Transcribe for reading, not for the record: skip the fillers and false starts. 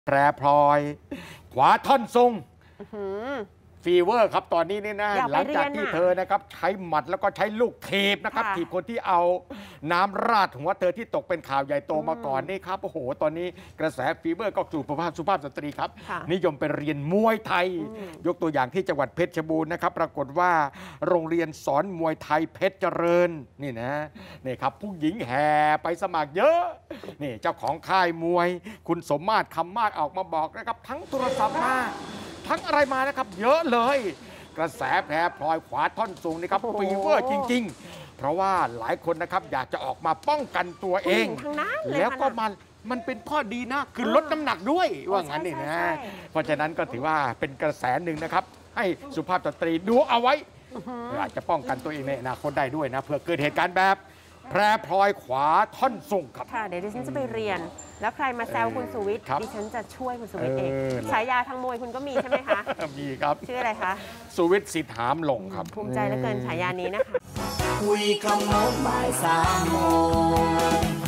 แพรพลอยขวาท่อนทรงฟีเวอร์ครับตอนนี้นี่นะหลังจากที่เธอนะครับใช้หมัดแล้วก็ใช้ลูกถีบนะครับถีบคนที่เอาน้ำราดหัวเธอที่ตกเป็นข่าวใหญ่โตมาก่อนนี่ครับโอ้โหตอนนี้กระแสฟีเวอร์ก็สู่สุภาพสตรีครับนิยมไปเรียนมวยไทยยกตัวอย่างที่จังหวัดเพชรบูรณ์นะครับปรากฏว่าโรงเรียนสอนมวยไทยเพชรเจริญนี่นะนี่ครับผู้หญิงแห่ไปสมัครเยอะนี่เจ้าของค่ายมวยคุณสมมาตรคำมาศออกมาบอกนะครับทั้งโทรศัพท์มาทั้งอะไรมานะครับเยอะเลยกระแสแพรพลอยขวาท่อนสูงนี่ครับฟีเวอร์จริงๆเพราะว่าหลายคนนะครับอยากจะออกมาป้องกันตัวเองแล้วก็มันเป็นข้อดีนะคือลดน้ำหนักด้วยว่างั้นนี่นะเพราะฉะนั้นก็ถือว่าเป็นกระแสหนึ่งนะครับให้สุภาพสตรีดูเอาไว้อาจจะป้องกันตัวเองในอนาคตได้ด้วยนะเผื่อเกิดเหตุการณ์แบบแพรพลอยขวาท่อนสูงครับค่ะเดี๋ยวดิฉันจะไปเรียนแล้วใครมาแซวคุณสุวิทย์ดิฉันจะช่วยคุณสุวิทย์เองฉายาทางมวยคุณก็มีใช่ไหมคะมีครับชื่ออะไรคะสุวิทย์สิทธิ์หามลงครับภูมิใจเหลือเกินฉายานี้นะคะคุยคำโน้นบ่าย3 โมง